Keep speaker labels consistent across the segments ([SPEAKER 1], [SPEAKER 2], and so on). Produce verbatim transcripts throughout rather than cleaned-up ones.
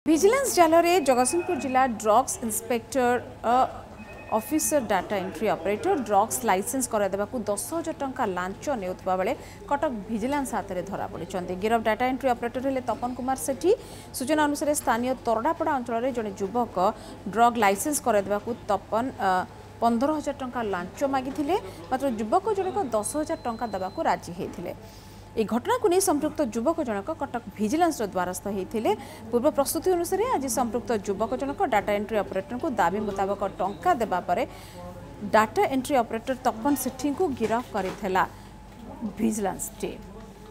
[SPEAKER 1] Vigilance जालरे जगतसिंहपुर जिला drugs inspector officer data entry operator drugs license करदेवा दस हजार टंका लांच नेउथबा बेले कटक विजिलेंस हाथ में धरा पड़ते गिरफ डाटा एंट्री ऑपरेटर हेले तपन कुमार सेठी। सूचना अनुसार स्थानीय तरडापड़ा अंचल में जड़े युवक ड्रग लाइसेंस करदेवा तपन पंदर हजार टंका लांच मागिथिले मात्र युवक जनक दस हजार टंका देवाक राजी होते। এই ঘটনাକୁ ନେଇ संपृक्त युवक जनक कटक विजिलेंस द्वारस्थ होते। पूर्व प्रस्तुति अनुसार आज संपृक्त युवक जनक डाटा एंट्री ऑपरेटर को दाबी मुताबक टंका देबा परे data entry operator Tapan Sethi को गिरफ्त करथिला विजिलेंस टीम।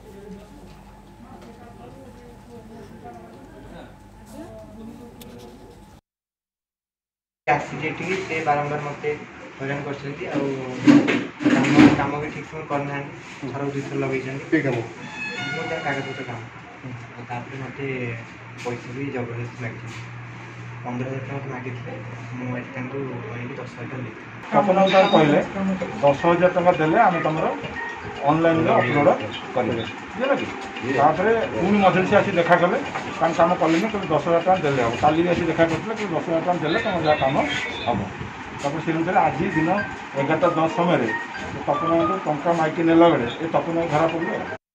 [SPEAKER 2] एक्सीडेंट से बारंबार मते हैरान करछन्ती आ काम भी ठीक समय करना थर दुईथर लगे मोटा कागज पत्र काम तापर मत पैसा भी जबरदस्त लगे पंद्रह हजार टका मागे मुझे दस हजार
[SPEAKER 3] अपन कहले दस हजार टका देले आम तुम ऑनलाइन अपलोड कर पुणी मझे से आसी देखा कले काम कम कले दस हजार टका देले हम काली भी आसी देखा करते दस हजार टका देले तुम जहाँ कम हम तब से अनुसार आज दिन एगारटा दस समय तपन टंका माइकी नेला बेले ये तपन धरा पड़े।